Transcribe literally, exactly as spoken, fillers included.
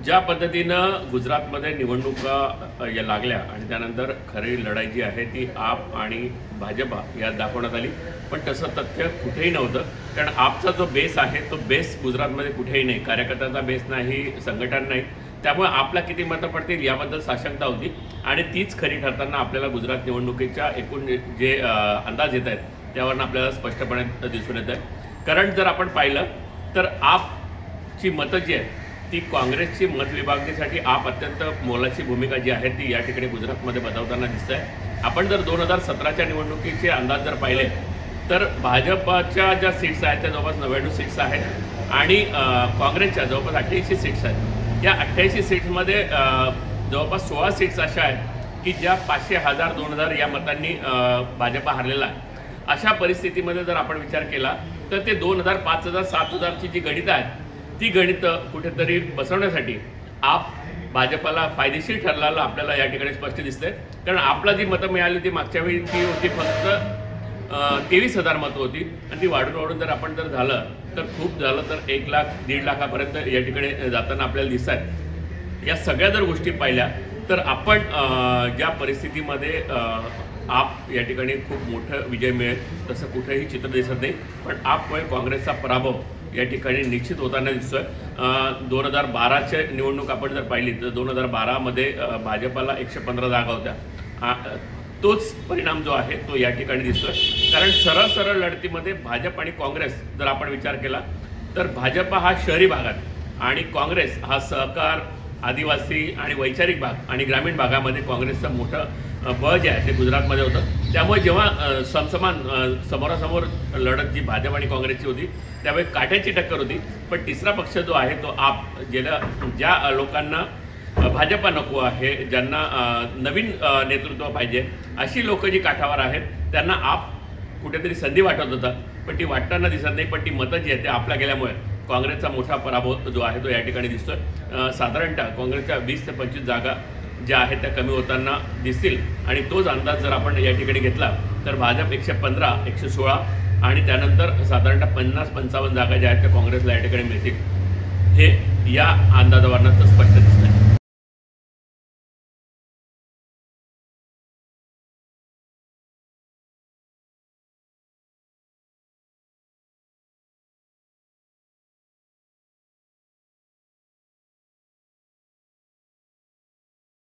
ज्या पद्धतीनं गुजरातमध्ये निवडणुका या लागल्या आणि त्यानंतर खरी लढाई जी आहे ती आप आणि भाजपा यात दाखवण्यात आली, पण तसं तथ्य कुठेही नव्हतं. कारण आपचा जो बेस आहे तो बेस गुजरातमध्ये कुठेही नाही, कार्यकर्त्याचा बेस नाही, संघटन नाही. त्यामुळे आपला किती मतं पडतील याबद्दल साशंकता होती आणि तीच खरी ठरताना आपल्याला गुजरात निवडणुकीच्या एकूण जे अंदाज येत आहेत त्यावरून आपल्याला स्पष्टपणे दिसून येत आहे. कारण जर आपण पाहिलं तर आपची मतं जी आहेत ती काँग्रेसची मत विभागणीसाठी आप अत्यंत मोलाची भूमिका जी आहे ती या ठिकाणी गुजरातमध्ये बजावताना दिसत आहे. आपण जर दोन हजार सतराच्या निवडणुकीचे अंदाज जर पाहिले तर भाजपच्या ज्या सीट्स आहेत त्या जवळपास नव्याण्णव सीट्स आहेत आणि काँग्रेसच्या जवळपास अठ्ठ्याऐंशी सीट्स आहेत. या अठ्ठ्याऐंशी सीट्समध्ये जवळपास सोळा सीट्स अशा आहेत की ज्या पाचशे हजार दोन हजार या मतांनी भाजपा हारलेला आहे. अशा परिस्थितीमध्ये जर आपण विचार केला तर ते दोन हजार पाच हजार सात हजारची जी गणितं आहेत ती गणितं कुठेतरी बसवण्यासाठी आप भाजपाला फायदेशीर ठरलेलं आपल्याला या ठिकाणी स्पष्ट दिसतंय. कारण आपला जी मतं मिळाली होती मागच्या वेळी ती होती फक्त तेवीस हजार मतं होती आणि ती वाढून वाढून जर आपण जर झालं तर खूप झालं तर एक लाख दीड लाखापर्यंत या ठिकाणी जाताना आपल्याला दिसत आहेत. या सगळ्या जर गोष्टी पाहिल्या तर आपण ज्या परिस्थितीमध्ये आप या ठिकाणी खूप मोठं विजय मिळेल तसं कुठेही चित्र दिसत नाही. पण आपमुळे काँग्रेसचा पराभव या ठिकाणी निश्चित होताना दिसतोय. दोन हजार बाराच्या निवडणूक आपण जर पाहिली तर दोन हजार बारामध्ये भाजपाला एकशे पंधरा जागा होत्या. तोच परिणाम जो आहे तो या ठिकाणी दिसतोय. कारण सरळ सरळ लढतीमध्ये भाजप आणि काँग्रेस जर आपण विचार केला तर भाजपा हा शहरी भागात आणि काँग्रेस हा सहकार आदिवासी आणि वैचारिक भाग आणि ग्रामीण भागामध्ये काँग्रेसचं मोठं बळ जे आहे ते गुजरातमध्ये होतं. त्यामुळे जेव्हा समसमान समोरासमोर लढत जी भाजप आणि काँग्रेसची होती त्यावेळी काट्याची टक्कर होती. पण तिसरा पक्ष जो आहे तो आप, ज्याला ज्या लोकांना भाजपा नको आहे, ज्यांना नवीन नेतृत्व पाहिजे अशी लोक जी काठावर आहेत त्यांना आप कुठेतरी संधी वाटत होता, पण ती वाटताना दिसत नाही. पण ती मतं जी आहेत ते आपल्या गेल्यामुळे काँग्रेसचा मोठा पराभव जो आहे तो या ठिकाणी दिसतोय. साधारणतः काँग्रेसच्या वीस ते पंचवीस जागा ज्या आहेत त्या कमी होताना दिसतील आणि तोच अंदाज जर आपण या ठिकाणी घेतला तर भाजप एकशे पंधरा एकशे सोळा आणि त्यानंतर साधारणतः पन्नास पंचावन्न जागा ज्या आहेत त्या काँग्रेसला या ठिकाणी मिळतील हे या अंदाजावरनं स्पष्ट दिसतं.